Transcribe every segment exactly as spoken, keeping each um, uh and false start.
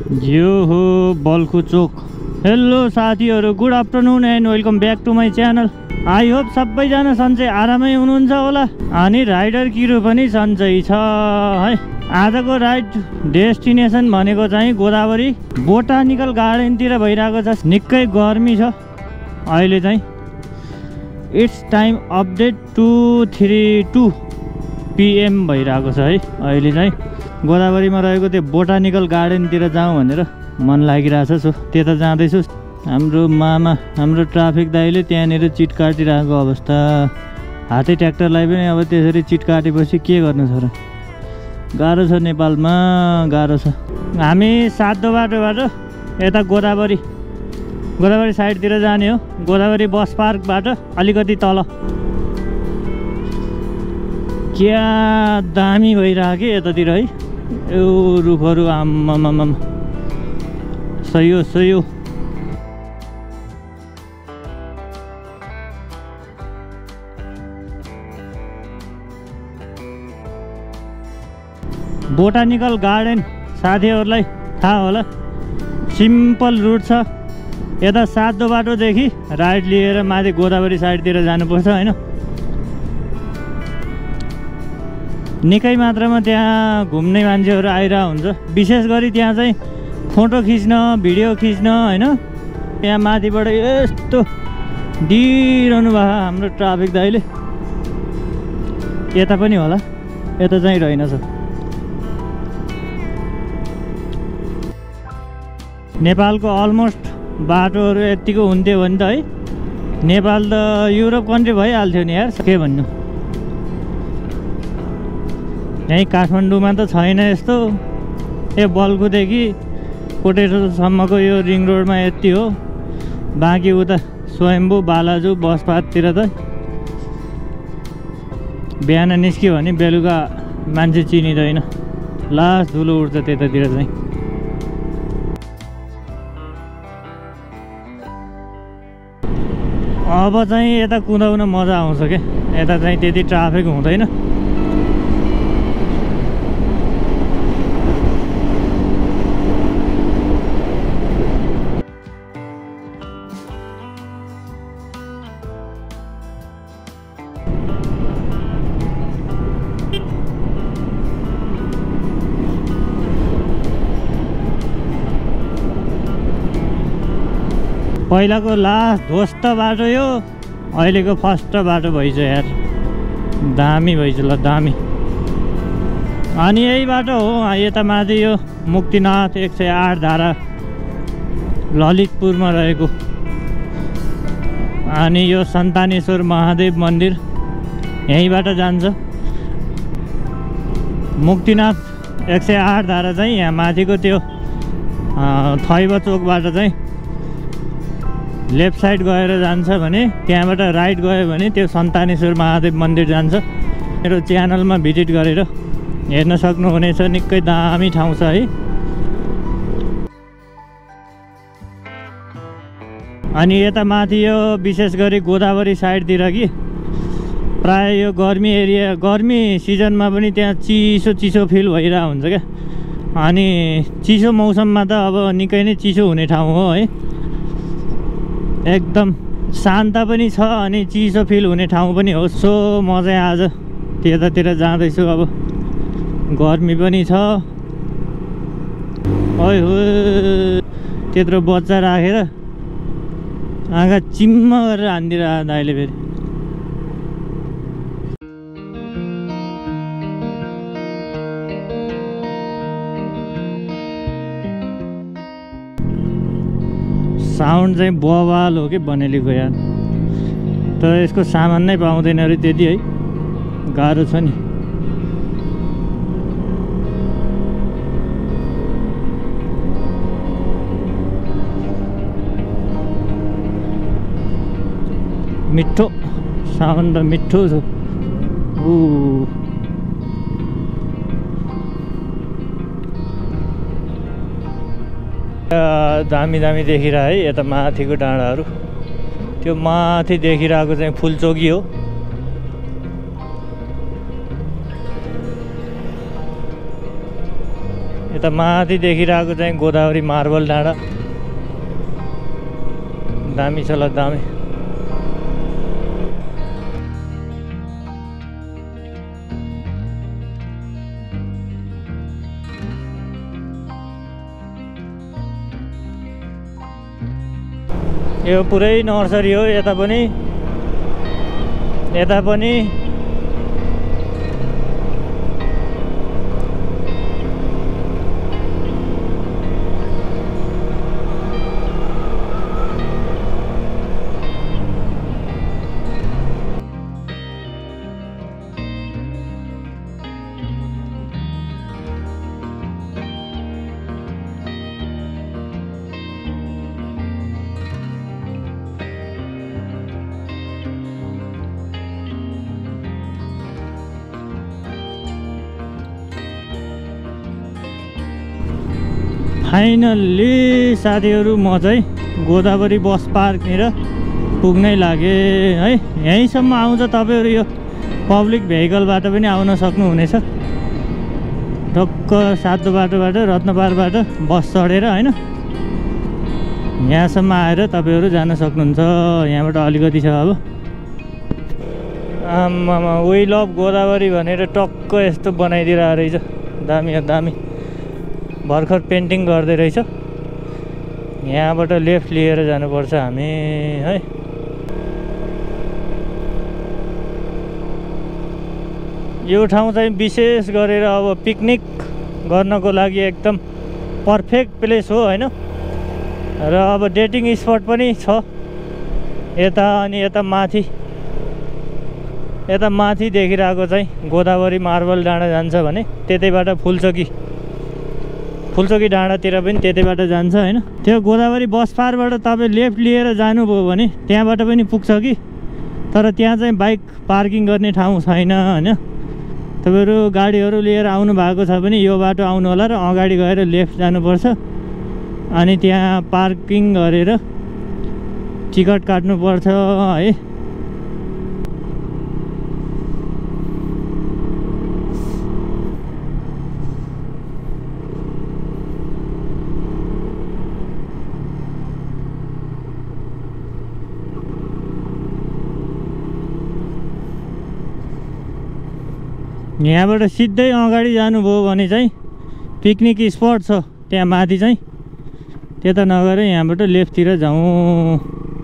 यो हो बल्खु चोक। हेलो साथीहरू, good afternoon and welcome back to my channel. I hope सबैजना सन्चै आरामै हुनुहुन्छ होला। अनि राइडर किरु पनि सन्चै छ है। आजको राइड डेस्टिनेसन भनेको चाहिँ गोदावरी बोटानिकल गार्डनतिर भइरहेको छ। निकै गर्मी छ अहिले चाहिँ। It's time update two three two PM भइरहेको छ है। अहिले चाहिँ गोदावरीमा रहेको त्यो बोटानिकल गार्डनतिर जाउँ भनेर मन लागिरहेछ। सो त्यता जाँदैछु। हाम्रो मामा हाम्रो ट्राफिक दाइले त्यहाँनिर चिट काटिरहेको अवस्था। हाते ट्र्याक्टरलाई पनि अब त्यसरी चिट काटेपछि के गर्नु छ र। गाह्रो छ नेपालमा, गाह्रो छ। हामी सातो बाटोबाट यता गोदावरी गोदावरी साइडतिर जाने हो। गोदावरी बस पार्कबाट अलिकति तल। क्या दामी भइरहेको कि यतातिर है। यो रुखहरू आम्मामाम सही हो सही हो। बोटानिकल गार्डन साथीहरूलाई थाहा होला, सिम्पल रुट छ। यता सातो बाटोदेखि राइट लिएर माथि गोदावरी साइडतिर जानुपर्छ होइन। निकै मात्रामा त्यहाँ घुम्ने मान्छेहरू आइरहेको हुन्छ। विशेष गरी त्यहाँ चाहिँ फोटो खिच्न, भिडियो खिच्न होइन। त्यहाँ माथिबाट यस्तो दिइरहनु भएको हाम्रो ट्राफिक दाइले। यता पनि होला, यता चाहिँ रहेनछ। नेपालको अलमोस्ट बाटोहरू यतिको हुन्थ्यो भने त है नेपाल त युरोप कन्ट्री भइहाल्थ्यो नि यार। के भन्नु, यहीँ काठमाडौँमा त छैन यस्तो। ए बल्खुदेखि कोटेश्वरसम्मको यो रिङ रोडमा यति हो। बाँकी उता स्वयम्भू बालाजु बसपाततिर त बिहान निस्क्यो भने बेलुका मान्छे चिनिँदैन। लास्ट धुलो उठ्छ त्यतातिर चाहिँ। अब चाहिँ यता कुदाउन मजा आउँछ क्या। यता चाहिँ त्यति ट्राफिक हुँदैन। पहिलाको लास्ट ध्वस्त बाटो यो, अहिलेको फर्स्ट बाटो भइछ यार। दामी भइछ ल, दामी। अनि यही बाटो हो यता माथि यो मुक्तिनाथ एक सय आठ धारा ललितपुरमा रहेको। अनि यो सन्तानेश्वर महादेव मन्दिर यहीँबाट जान्छ। मुक्तिनाथ एक सय आठ धारा चाहिँ यहाँ माथिको त्यो थैब चोकबाट चाहिँ लेफ्ट साइड गएर जान्छ भने त्यहाँबाट राइट गयो भने त्यो सन्तानेश्वर महादेव मन्दिर जान्छ। मेरो च्यानलमा भिजिट गरेर हेर्न सक्नुहुनेछ। निकै दामी ठाउँ छ है। अनि यता माथि यो विशेष गरी गोदावरी साइडतिर कि प्राय यो गर्मी एरिया, गर्मी सिजनमा पनि त्यहाँ चिसो चिसो फिल भइरहेको हुन्छ क्या। अनि चिसो मौसममा त अब निकै नै चिसो हुने ठाउँ हो है। एकदम शान्त पनि छ अनि चिसो फिल हुने ठाउँ पनि हो। सो म चाहिँ आज त्यतातिर जाँदैछु। अब गर्मी पनि छ। ओइ हो त्यत्रो बच्चा राखेर आँखा चिम्म गरेर हानिदिरहेको दाइले फेरि। साउन्ड चाहिँ बवाल हो कि बनेलीको यार। तर यसको सामान नै पाउँदैन अरे त्यति है। गाह्रो छ नि। मिठो साउन्ड त मिठो छ। ऊ दामी दामी देखिरह है। यता माथिको डाँडाहरू त्यो माथि देखिरहेको चाहिँ फुलचोकी हो। यता माथि देखिरहेको चाहिँ गोदावरी मार्बल डाँडा दामी छ ल दामी। यो पुरै नर्सरी हो, यता पनि यता पनि फाइनल्ली साथीहरू म चाहिँ गोदावरी बस पार्कनिर पुग्नै लागेँ है। यहीँसम्म आउँछ तपाईँहरू यो पब्लिक भेहिकलबाट पनि आउन सक्नुहुनेछ। ढक्क सातो बाटोबाट रत्नपारबाट बस चढेर होइन यहाँसम्म आएर तपाईँहरू जान सक्नुहुन्छ। यहाँबाट अलिकति छ अब। आमामा वी लभ गोदावरी भनेर टक्क यस्तो बनाइदिरहेको रहेछ। दामी दामी भर्खर पेन्टिङ गर्दै रहेछ। यहाँबाट लेफ्ट लिएर जानुपर्छ हामी है। यो ठाउँ चाहिँ विशेष गरेर अब पिकनिक गर्नको लागि एकदम पर्फेक्ट प्लेस हो होइन। र अब डेटिङ स्पट पनि छ यता। अनि यता माथि यता माथि देखिरहेको चाहिँ गोदावरी मार्बल डाँडा जान्छ भने त्यतैबाट फुलचोकी फुलचोकी डाँडातिर पनि त्यतैबाट जान्छ होइन। त्यो गोदावरी बस पारबाट तपाईँ लेफ्ट लिएर जानुभयो भने त्यहाँबाट पनि पुग्छ कि, तर त्यहाँ चाहिँ बाइक पार्किङ गर्ने ठाउँ छैन होइन। तपाईँहरू गाडीहरू लिएर आउनु भएको छ भने यो बाटो आउनु होला र अगाडि गएर लेफ्ट जानुपर्छ। अनि त्यहाँ पार्किङ गरेर टिकट काट्नुपर्छ है। यहाँबाट सिधै अगाडि जानुभयो भने चाहिँ पिकनिक स्पट छ त्यहाँ माथि चाहिँ। त्यता नगएर यहाँबाट लेफ्टतिर जाउँ।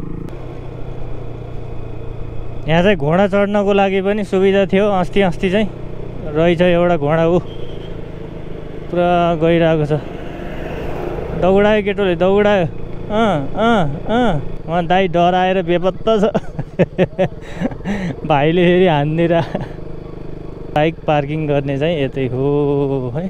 यहाँ चाहिँ घोडा चढ्नको लागि पनि सुविधा थियो। अस्ति अस्ति चाहिँ रहेछ एउटा घोडा ऊ पुरा गइरहेको छ। दौडायो केटोले दौडायो। अँ अँ अँ उहाँ दाइ डराएर बेपत्ता छ। भाइले फेरि हान्दिएर बाइक पार्किङ गर्ने चाहिँ यतै हो है।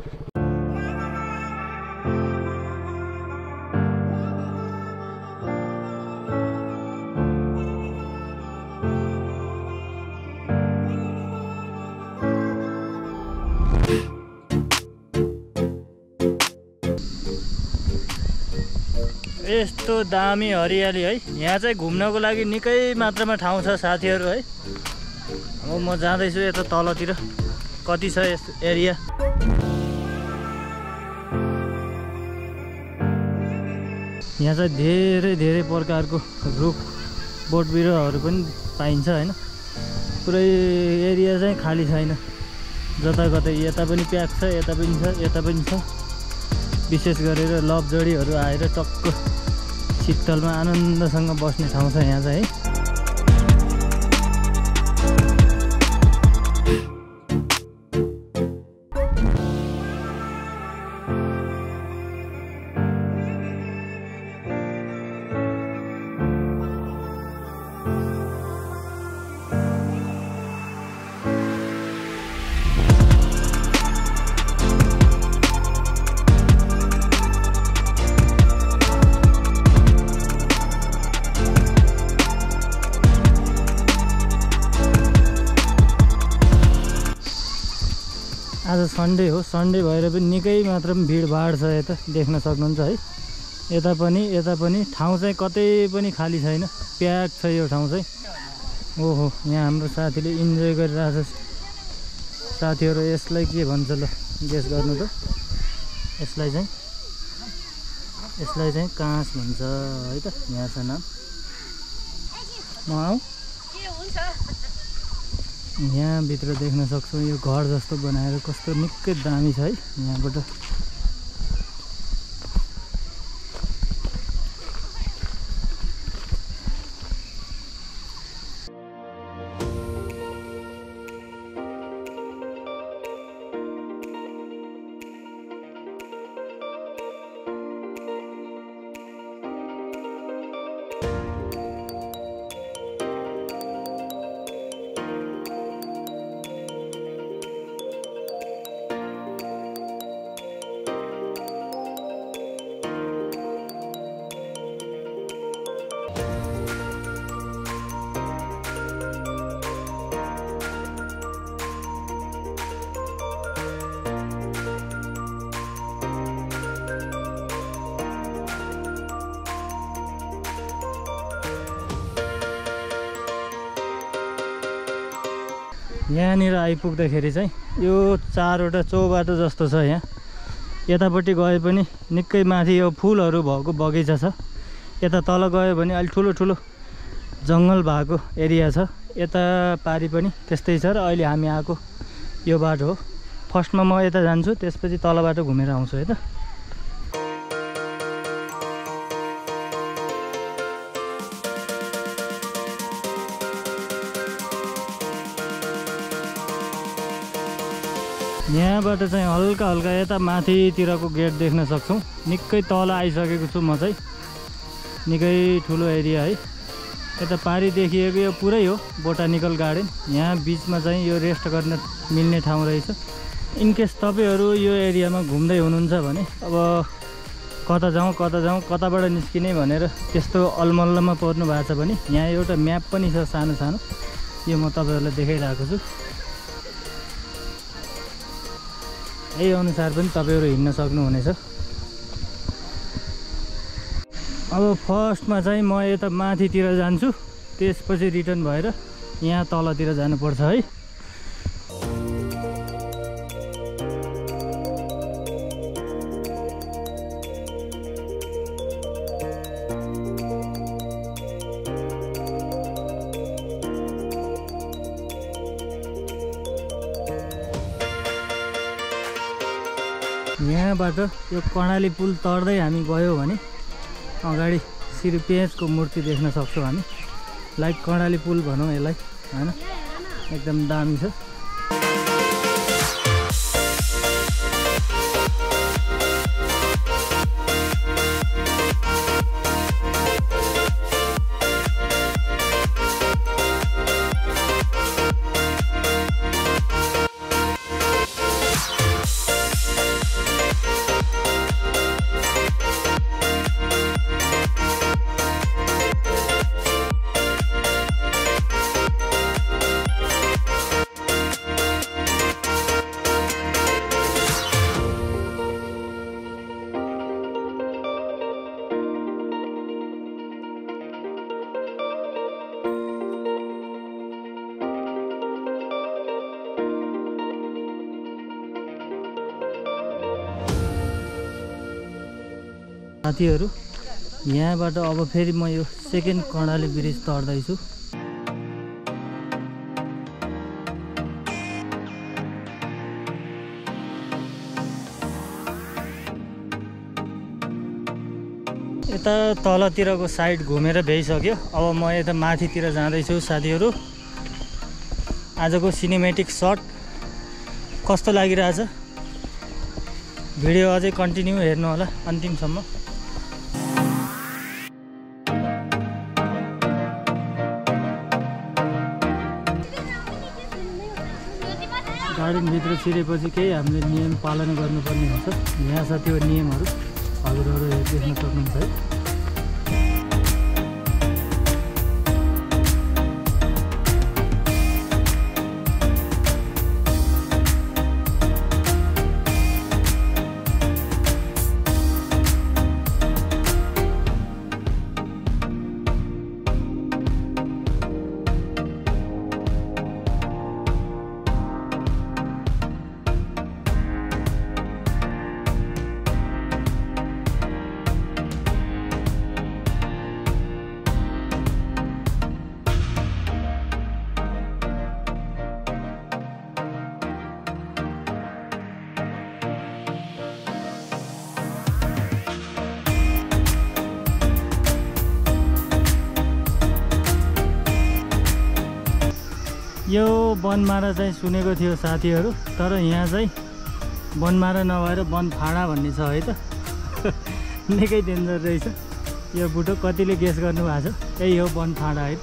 यस्तो दामी हरियाली है। यहाँ चाहिँ घुम्नको लागि निकै मात्रामा ठाउँ छ साथीहरू है। अब म जाँदैछु यता तलतिर। कति छ यस एरिया। यहाँ चाहिँ धेरै धेरै प्रकारको रुख बोट बिरुवाहरू पनि पाइन्छ होइन। पुरै एरिया चाहिँ खाली छैन। जताकतै यता पनि प्याक छ, यता पनि छ, यता पनि छ। विशेष गरेर लभजडीहरू आएर टक्क शीतलमा आनन्दसँग बस्ने ठाउँ छ यहाँ चाहिँ है। आज सन्डे हो। सन्डे भएर पनि निकै मात्रामा भिडभाड छ यता देख्न सक्नुहुन्छ है। यता पनि यता पनि ठाउँ चाहिँ कतै पनि खाली छैन। प्याक छ यो ठाउँ चाहिँ। ओहो यहाँ हाम्रो साथीले इन्जोय गरिरहेछ। साथीहरू यसलाई के भन्छ ल गेस गर्नु त। यसलाई चाहिँ यसलाई चाहिँ काँस भन्छ है त। यहाँ छ नाम। म आऊ यहाँ भित्र देख्न सक्छौँ यो घर जस्तो बनाएर कस्तो निकै दामी छ है। यहाँबाट यहाँनिर आइपुग्दाखेरि चाहिँ यो चारवटा चौबाटो जस्तो छ। यहाँ यतापट्टि गए पनि निकै माथि यो फुलहरू भएको बगैँचा छ। यता तल गयो भने अलि ठुलो ठुलो जङ्गल भएको एरिया छ। यता पारि पनि त्यस्तै छ र अहिले हामी आएको यो बाटो हो। फर्स्टमा म यता जान्छु, त्यसपछि तल बाटो घुमेर आउँछु है त। यहाँबाट चाहिँ हल्का हल्का यता माथितिरको गेट देख्न सक्छौँ। निकै तल आइसकेको छु म चाहिँ। निकै ठुलो एरिया है। यता पारि देखिएको यो पुरै हो बोटानिकल गार्डन। यहाँ बिचमा चाहिँ यो रेस्ट गर्न मिल्ने ठाउँ रहेछ। इनकेस तपाईँहरू यो एरियामा घुम्दै हुनुहुन्छ भने अब कता जाउँ कता जाउँ कताबाट निस्किने भनेर त्यस्तो अलमल्लमा पर्नु भएको छ भने यहाँ एउटा म्याप पनि छ सानो सानो। यो म तपाईँहरूलाई देखाइरहेको छु। यही अनुसार पनि तपाईँहरू हिँड्न सक्नुहुनेछ। अब फर्स्टमा चाहिँ म यता माथितिर जान्छु, त्यसपछि रिटर्न भएर यहाँ तलतिर जानुपर्छ है। यहाँबाट यो कर्णाली पुल तर्दै हामी गयो भने अगाडि श्री पेँचको मूर्ति देख्न सक्छौँ हामी। लाइक कर्णाली पुल भनौँ यसलाई हैन, एकदम दामी छ। साथीहरू यहाँबाट अब फेरि म यो सेकेन्ड कर्णाली ब्रिज तर्दैछु। यता तलतिरको साइड घुमेर भ्याइसक्यो। अब म यता माथितिर जाँदैछु साथीहरू। आजको सिनेमेटिक शट कस्तो लागिरहेछ भिडियो अझै कन्टिन्यू हेर्नु होला अन्तिमसम्म। गार्डनभित्र छिरेपछि केही हामीले नियम पालन गर्नुपर्ने हुन्छ। यहाँ छ त्यो नियमहरू, हजुरहरू देख्न सक्नुहुन्छ है। यो बनमारा चाहिँ सुनेको थियो साथीहरू, तर यहाँ चाहिँ बनमारा नभएर बनफाँडा भन्ने छ है त। निकै डेन्जर रहेछ यो बुटो। कतिले गेस गर्नु भएको छ? यही हो बनफाँडा है त।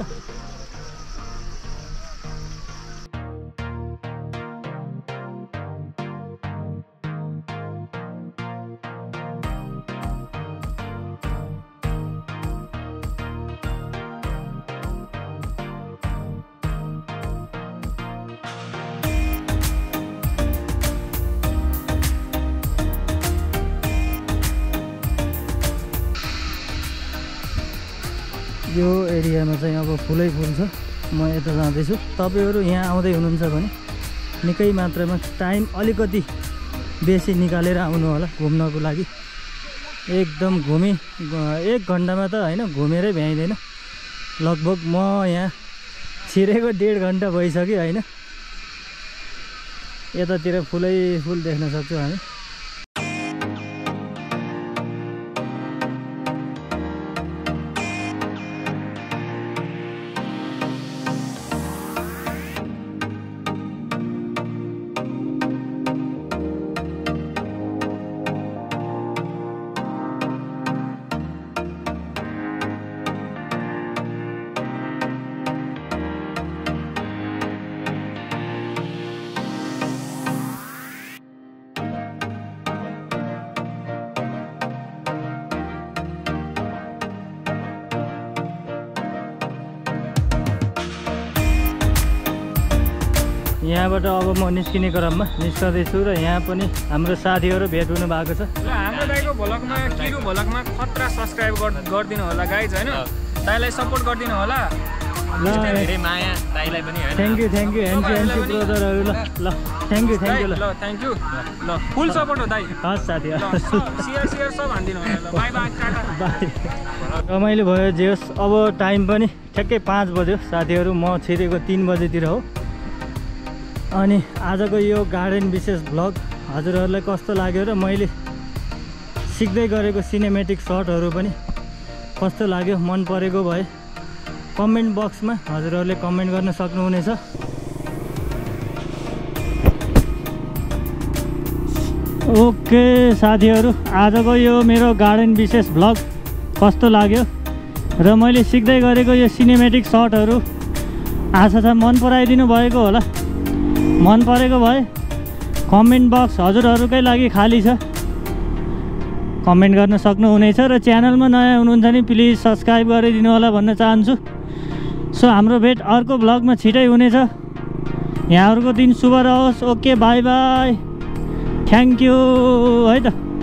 यो एरियामा चाहिँ अब फुलै फुल छ। म यता जाँदैछु। तपाईँहरू यहाँ आउँदै हुनुहुन्छ भने निकै मात्रामा टाइम अलिकति बेसी निकालेर आउनु होला घुम्नको लागि। एकदम घुमी एक घन्टामा त होइन घुमेरै भ्याइँदैन। लगभग म यहाँ छिरेको डेढ घन्टा भइसक्यो होइन। यतातिर फुलै फुल देख्न सक्छौँ हामी। यहाँबाट अब म निस्किने क्रममा निस्कँदैछु र यहाँ पनि हाम्रो साथीहरू भेट हुनु भएको छ। ल हाम्रो दाइको भ्लगमा किरु भ्लगमा खतरा सब्स्क्राइब गरिदिनु होला गाइज होइन। दाइलाई सपोर्ट गरिदिनु होला। ल धेरै माया दाइलाई पनि हैन। थ्यांक यू थ्यांक यू एन्सी एन्सी ब्रदरहरु। ल ल थ्यांक यू थ्यांक यू। ल थ्यांक यू। ल फुल सपोर्ट हो दाइ। हस् साथी। ल शेयर शेयर सब हान्दिनु होला। ल बाइ बाइ टाटा बाइ। रमाइलो भयो जे होस्। अब टाइम पनि ठ्याक्कै पाँच बज्यो साथीहरू। म छिरेको तीन बजेतिर हो। अनि आजको यो गार्डन विशेष भ्लग हजुरहरूलाई कस्तो लाग्यो र मैले सिक्दै गरेको सिनेमेटिक सर्टहरू पनि कस्तो लाग्यो, मन परेको भए कमेन्ट बक्समा हजुरहरूले कमेन्ट गर्न सक्नुहुनेछ। ओके साथीहरू, आजको यो मेरो गार्डन विशेष भ्लग कस्तो लाग्यो र मैले सिक्दै गरेको यो सिनेमेटिक सर्टहरू आशा छ मन पराइदिनु भएको होला। मन परेको भए कमेन्ट बक्स हजुरहरूकै लागि खाली छ, कमेन्ट गर्न सक्नुहुनेछ र च्यानलमा नयाँ हुनुहुन्छ भने प्लिज सब्स्क्राइब गरिदिनु होला भन्न चाहन्छु। सो हाम्रो भेट अर्को भ्लगमा छिटै हुनेछ। यहाँहरूको दिन शुभ रहोस्। Okay bye bye. Thank you है त।